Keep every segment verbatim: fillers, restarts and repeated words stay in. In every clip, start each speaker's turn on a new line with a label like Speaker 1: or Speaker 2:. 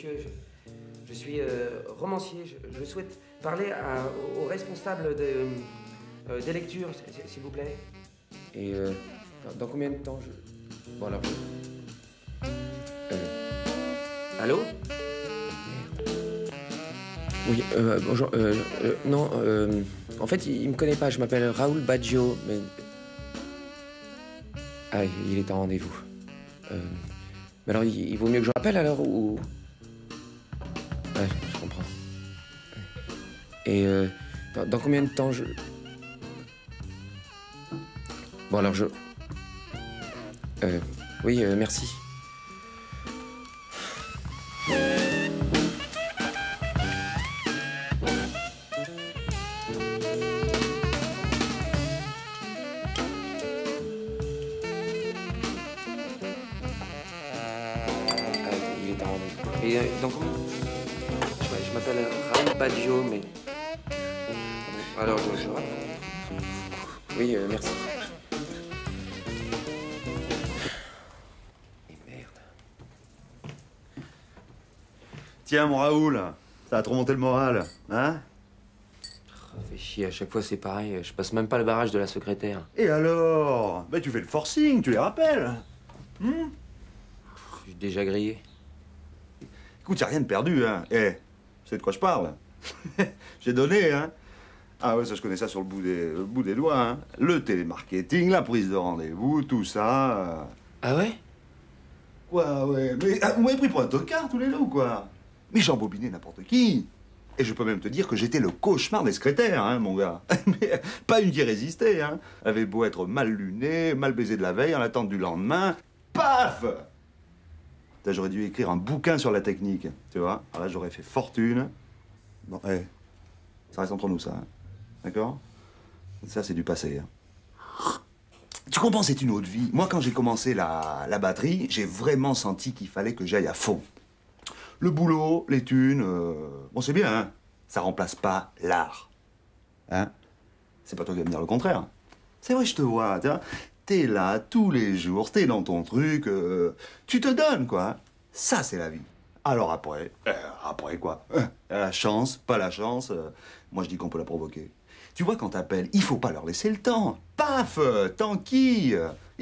Speaker 1: monsieur, je, je suis euh, romancier. Je, je souhaite parler à, au responsable de, euh, des lectures, s'il vous plaît. Et euh, dans, dans combien de temps je... Bon alors... Je... Euh... Allô? Oui, euh, bonjour. Euh, euh, non, euh, en fait, il, il me connaît pas. Je m'appelle Raoul Baggio, mais... Ah, il est en rendez-vous. Euh, mais alors, il, il vaut mieux que je rappelle alors ou... Ouais, je comprends. Et euh, dans, dans combien de temps je... Bon alors je... Euh, oui, euh, merci. Et euh, donc, je, je m'appelle Raoul Baggio, mais... Alors, je... je... Oui, euh, merci. Et merde.
Speaker 2: Tiens, mon Raoul, ça a trop monté le moral, hein?
Speaker 1: Oh, fait chier, à chaque fois c'est pareil. Je passe même pas le barrage de la secrétaire.
Speaker 2: Et alors? Bah, tu fais le forcing, tu les rappelles. Hmm?
Speaker 1: Je suis déjà grillé.
Speaker 2: Écoute, y'a rien de perdu, hein. Eh, tu sais de quoi je parle? J'ai donné, hein. Ah ouais, ça, je connais ça sur le bout des, le bout des doigts, hein. Le télémarketing, la prise de rendez-vous, tout ça. Euh...
Speaker 1: Ah ouais?
Speaker 2: Quoi, ouais. Mais ah, vous m'avez pris pour un tocard, tous les deux, ou quoi? Mais j'embobinais n'importe qui. Et je peux même te dire que j'étais le cauchemar des secrétaires, hein, mon gars. Mais pas une qui résistait, hein. Avait beau être mal luné, mal baisé de la veille, en attente du lendemain. Paf! J'aurais dû écrire un bouquin sur la technique, tu vois. Alors là, j'aurais fait fortune. Bon, hé, hey, ça reste entre nous, ça. Hein. D'accord? Ça, c'est du passé. Hein. Tu comprends, c'est une autre vie. Moi, quand j'ai commencé la, la batterie, j'ai vraiment senti qu'il fallait que j'aille à fond. Le boulot, les thunes, euh... bon, c'est bien, hein. Ça remplace pas l'art. Hein? C'est pas toi qui vas me dire le contraire. C'est vrai, je te vois, tu vois. T'es là tous les jours, t'es dans ton truc, euh, tu te donnes, quoi. Ça, c'est la vie. Alors après, euh, après quoi euh, La chance, pas la chance, euh, moi je dis qu'on peut la provoquer. Tu vois, quand t'appelles, il faut pas leur laisser le temps. Paf, t'enquille.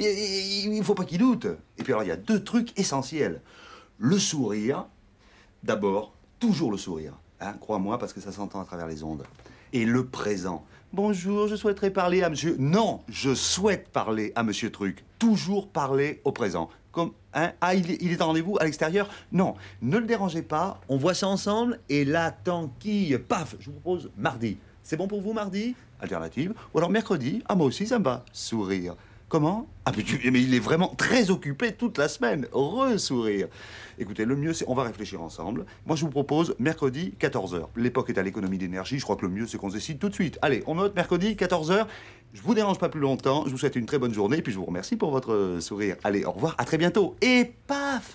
Speaker 2: Il faut pas qu'ils doutent. Et puis alors, il y a deux trucs essentiels. Le sourire, d'abord, toujours le sourire. Hein, crois-moi, parce que ça s'entend à travers les ondes. Et le présent. Bonjour, je souhaiterais parler à monsieur... Non, je souhaite parler à monsieur Truc. Toujours parler au présent. Comme, hein? Ah, il est, il est en rendez-vous à l'extérieur? Non, ne le dérangez pas, on voit ça ensemble, et là, tanquille, paf, je vous propose mardi. C'est bon pour vous, mardi? Alternative. Ou alors mercredi? Ah, moi aussi, ça me va. Sourire. Comment? Ah, mais, tu, mais il est vraiment très occupé toute la semaine. Re-sourire. Écoutez, le mieux, c'est on va réfléchir ensemble. Moi, je vous propose mercredi, quatorze heures. L'époque est à l'économie d'énergie. Je crois que le mieux, c'est qu'on se décide tout de suite. Allez, on note mercredi, quatorze heures. Je vous dérange pas plus longtemps. Je vous souhaite une très bonne journée. Et puis, je vous remercie pour votre sourire. Allez, au revoir. À très bientôt. Et paf!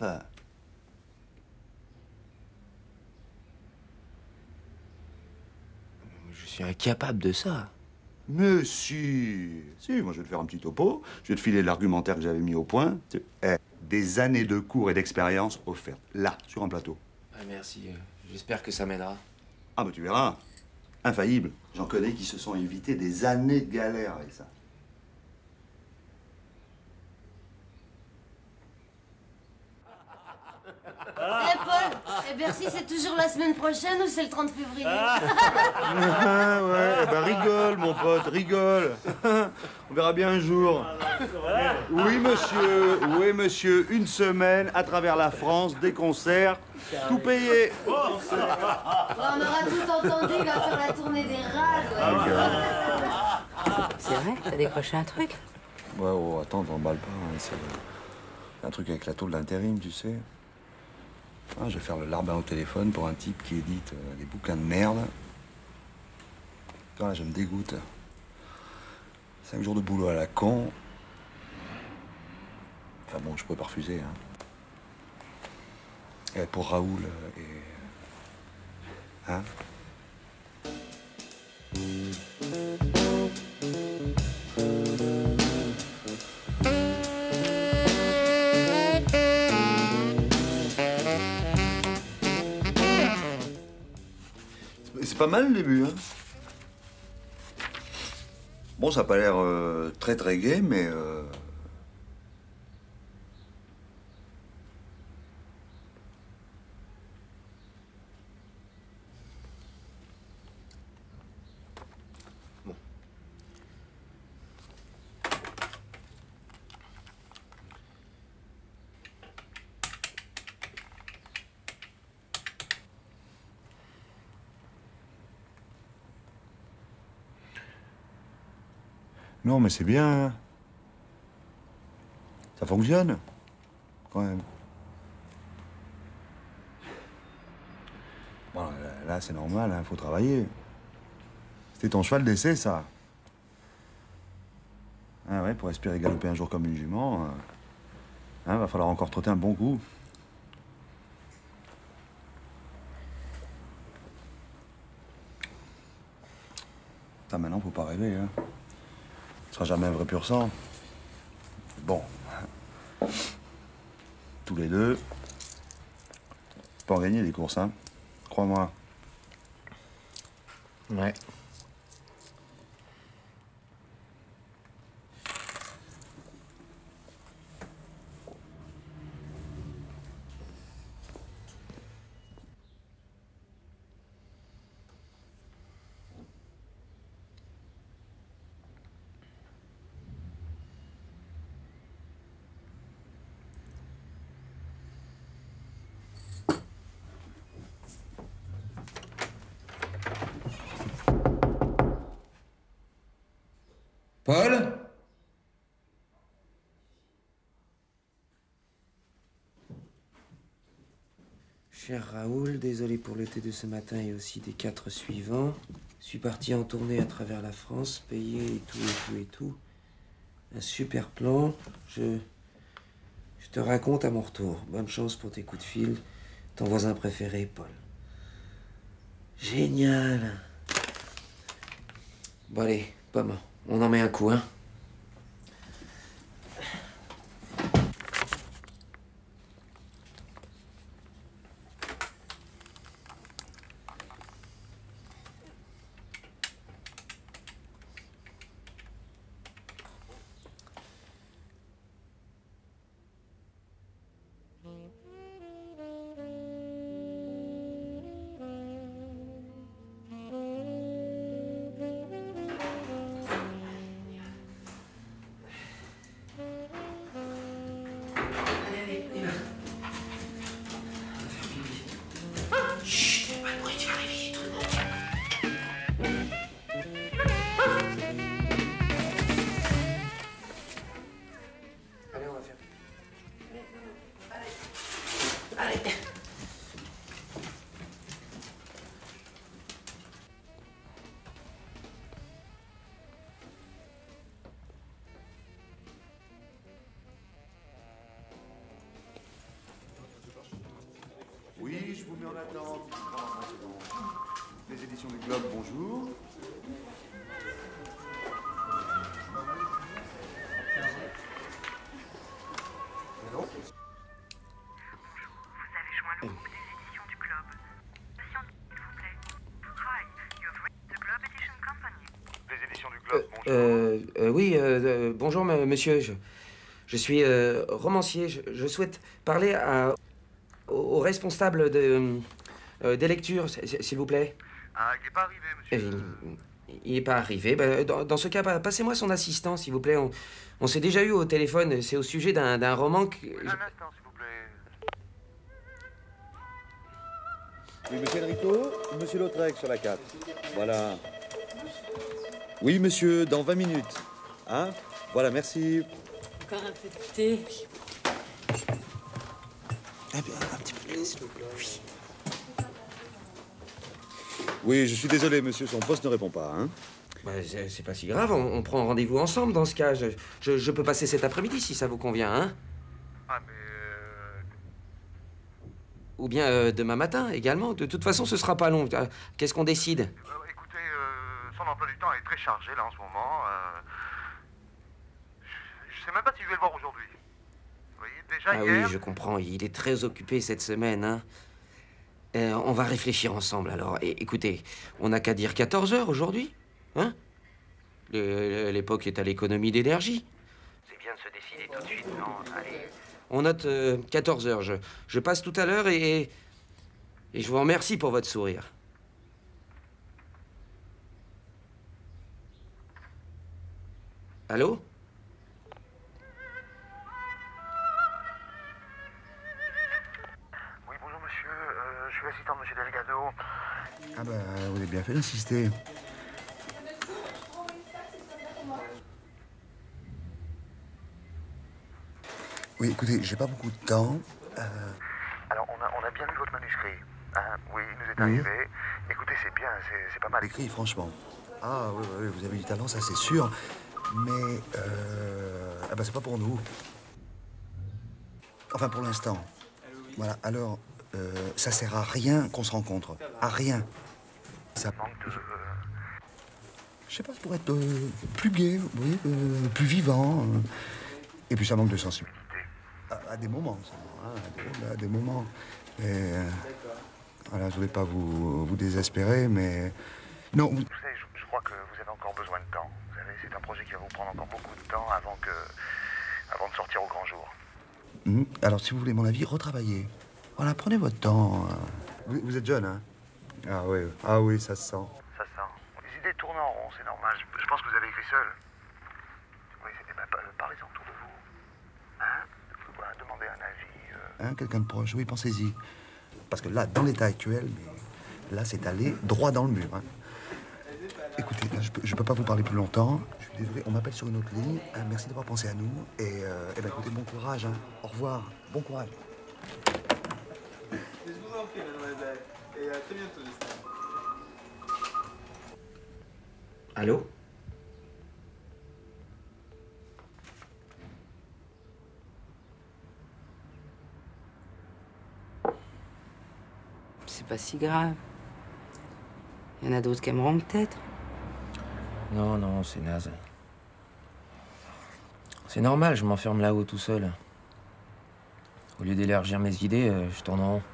Speaker 1: Je suis incapable de ça.
Speaker 2: Mais si, si, moi je vais te faire un petit topo, je vais te filer l'argumentaire que j'avais mis au point. Eh, des années de cours et d'expérience offertes, là, sur un plateau.
Speaker 1: Ah, merci, j'espère que ça m'aidera.
Speaker 2: Ah bah tu verras, infaillible. J'en connais qui se sont évités des années de galère avec ça.
Speaker 3: Eh Paul, et Bercy c'est toujours la semaine prochaine ou c'est le trente février?
Speaker 2: Ah ouais, eh ben rigole mon pote, rigole. On verra bien un jour. Oui monsieur, oui monsieur, une semaine à travers la France, des concerts, tout payé.
Speaker 3: Ouais, on aura tout entendu, il va faire la tournée des rats.
Speaker 4: C'est vrai? T'as décroché un truc?
Speaker 2: Ouais, oh, attends, t'emballes pas, hein, c'est un truc avec la tôle d'intérim, tu sais. Ah, je vais faire le larbin au téléphone pour un type qui édite euh, des bouquins de merde. Putain, là, je me dégoûte. Cinq jours de boulot à la con. Enfin bon, je peux pas refuser, hein. Et pour Raoul euh, et... Hein? c'est pas mal le début, hein. Bon, ça a pas l'air euh, très très gai, mais... Euh...
Speaker 5: Bon.
Speaker 2: Non, mais c'est bien. Ça fonctionne, quand même. Bon, là, là, c'est normal, hein, faut travailler. C'était ton cheval d'essai, ça. Ah ouais, pour espérer galoper un jour comme une jument, euh, hein, va falloir encore trotter un bon coup. Ça, maintenant, faut pas rêver, hein. Ce sera jamais un vrai pur sang. Bon. Tous les deux. C'est pas en gagner des courses, hein. Crois-moi.
Speaker 5: Ouais.
Speaker 1: Paul? Cher Raoul, désolé pour le thé de ce matin et aussi des quatre suivants. Je suis parti en tournée à travers la France, payé et tout, et tout, et tout. Un super plan. Je... Je te raconte à mon retour. Bonne chance pour tes coups de fil. Ton voisin préféré, Paul. Génial. Bon allez, Pomme, on en met un coup, hein.
Speaker 2: Oui, je vous mets en attente. Les éditions du Globe, bonjour.
Speaker 1: Euh, euh, oui, euh, euh, bonjour, m- monsieur. Je, je suis euh, romancier. Je, je souhaite parler à, au, au responsable de, euh, des lectures, s- s- s'il vous plaît.
Speaker 6: Ah, il n'est pas arrivé, monsieur.
Speaker 1: Euh, il n'est pas arrivé. Ben, dans, dans ce cas, pa- passez-moi son assistant, s'il vous plaît. On, on s'est déjà eu au téléphone. C'est au sujet d'un d'un roman que...
Speaker 6: Un instant, s'il vous plaît.
Speaker 2: Oui, monsieur Enrico, monsieur Lautrec sur la quatre. Voilà. Oui, monsieur, dans vingt minutes. Hein? Voilà, merci.
Speaker 4: Encore un peu de thé.
Speaker 2: Un, un petit peu de lait, s'il vous plaît. Oui. Oui, je suis désolé, monsieur, son poste ne répond pas, hein?
Speaker 1: Ben, c'est c'est pas si grave. On, on prend rendez-vous ensemble dans ce cas. Je, je, je peux passer cet après-midi si ça vous convient, hein?
Speaker 6: Ah, mais... Euh...
Speaker 1: Ou bien euh, demain matin également. De toute façon, ce sera pas long. Euh, Qu'est-ce qu'on décide?
Speaker 6: euh, écoutez, euh, son emploi du temps est très chargé, là, en ce moment. Euh... Je, je sais même pas si je vais le voir aujourd'hui. Vous voyez, déjà
Speaker 1: Ah
Speaker 6: hier...
Speaker 1: oui, je comprends. Il est très occupé cette semaine, hein. Euh, on va réfléchir ensemble, alors. Et, écoutez, on n'a qu'à dire quatorze heures aujourd'hui, hein? L'époque est à l'économie d'énergie. C'est bien de se décider tout de suite, non? Allez. On note euh, quatorze heures. Je, je passe tout à l'heure et, et je vous remercie pour votre sourire. Allô?
Speaker 6: Oui, bonjour monsieur, euh, je suis l'assistant de monsieur Delgado.
Speaker 2: Ah bah, vous avez bien fait d'insister. Oui, écoutez, j'ai pas beaucoup de temps. Euh...
Speaker 6: Alors, on a, on a bien lu votre manuscrit. Hein, oui, il nous est
Speaker 2: Oui.
Speaker 6: arrivé. Écoutez, c'est bien, c'est c'est pas mal écrit.
Speaker 2: Écrit, franchement. Ah oui, oui, oui, vous avez du talent, ça c'est sûr. Mais, euh... ah bah c'est pas pour nous. Enfin, pour l'instant. Voilà, alors, euh, ça sert à rien qu'on se rencontre. À rien. Ça
Speaker 6: Manque de...
Speaker 2: Je sais pas, pour être euh, plus gai, vous voyez, euh, plus vivant. euh. Et puis ça manque de sensibilité. À, à des moments, seulement, hein, à, des, à des moments. Et, euh, voilà, je voulais pas vous, vous désespérer, mais... Non, vous...
Speaker 6: Vous savez, je, je crois que vous avez encore besoin de temps. Vous savez, c'est un projet qui va vous prendre encore beaucoup de temps avant que... avant de sortir au grand jour.
Speaker 2: Mmh. Alors, si vous voulez mon avis, retravaillez. Voilà, prenez votre temps. Vous, vous êtes jeune, hein? Ah oui, ah oui, ça se sent.
Speaker 6: Ça sent. Les idées tournent en rond, c'est normal. Je, je pense que vous avez écrit seul. Oui, c'est- eh ben, pa- parlez-en autour de vous. Hein? Voilà, demandez un avis. euh.
Speaker 2: Hein, quelqu'un de proche, oui, pensez-y. Parce que là, dans l'état actuel, mais là, c'est allé droit dans le mur. Hein. Écoutez, là, je peux, je peux pas vous parler plus longtemps. Je suis désolé, on m'appelle sur une autre ligne. Hein, merci d'avoir pensé à nous. Et, euh, eh ben, écoutez, bon courage. Hein. Au revoir. Bon courage.
Speaker 7: Je vous en prie, mademoiselle. Et à très bientôt, j'espère.
Speaker 1: Allô?
Speaker 4: C'est pas si grave. Il y en a d'autres qui aimeront peut-être.
Speaker 1: Non, non, c'est naze. C'est normal, je m'enferme là-haut tout seul. Au lieu d'élargir mes idées, euh, je tourne en rond.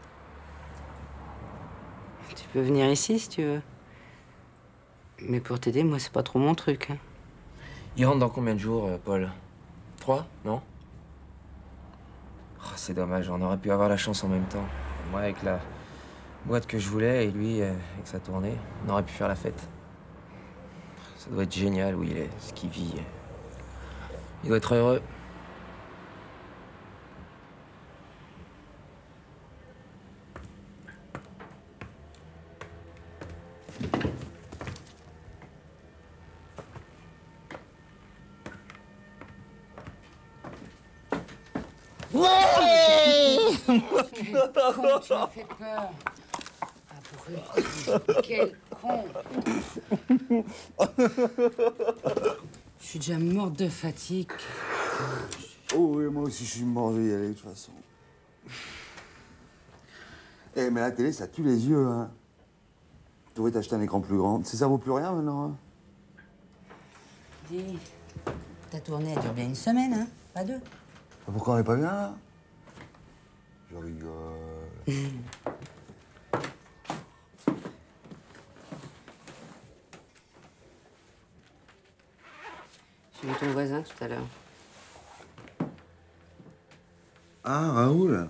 Speaker 4: Tu peux venir ici si tu veux. Mais pour t'aider, moi, c'est pas trop mon truc. Hein.
Speaker 1: Il rentre dans combien de jours, euh, Paul? Trois, non? Oh, c'est dommage, on aurait pu avoir la chance en même temps. Moi, avec la boîte que je voulais, et lui, euh, avec sa tournée, on aurait pu faire la fête. Ça doit être génial où il est, ce qu'il vit. Il doit être heureux.
Speaker 4: Con, tu m'as fait peur. Abruti, quel con. Je suis déjà morte de fatigue.
Speaker 8: Oh oui, moi aussi je suis mort, je vais y aller de toute façon. Eh, mais la télé, ça tue les yeux, hein. Tu devrais t'acheter un écran plus grand. Ça vaut plus rien maintenant, hein.
Speaker 4: Dis, ta tournée, elle dure bien une semaine, hein? Pas deux.
Speaker 8: Pourquoi on n'est pas bien, là? Je rigole.
Speaker 4: J'ai vu ton voisin tout à l'heure.
Speaker 8: Ah, Raoul.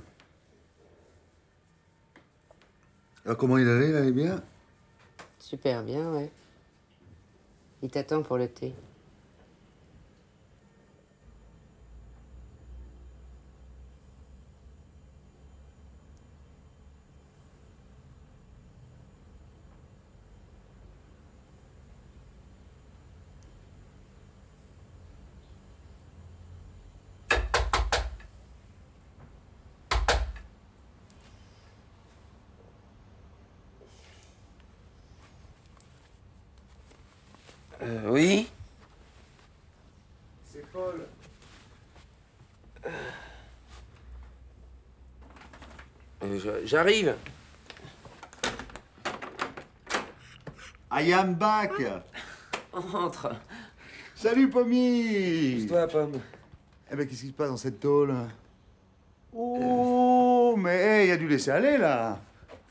Speaker 8: Alors, comment il allait, il allait bien?
Speaker 4: Super bien, ouais. Il t'attend pour le thé.
Speaker 1: Euh, oui?
Speaker 8: C'est Paul.
Speaker 1: Euh, je- J'arrive.
Speaker 2: I am back.
Speaker 1: Entre.
Speaker 2: Salut, Pommy.
Speaker 1: Toi, Pomme.
Speaker 2: Eh ben, qu'est-ce qui se passe dans cette tôle? Oh, mais il y a du laisser aller, là.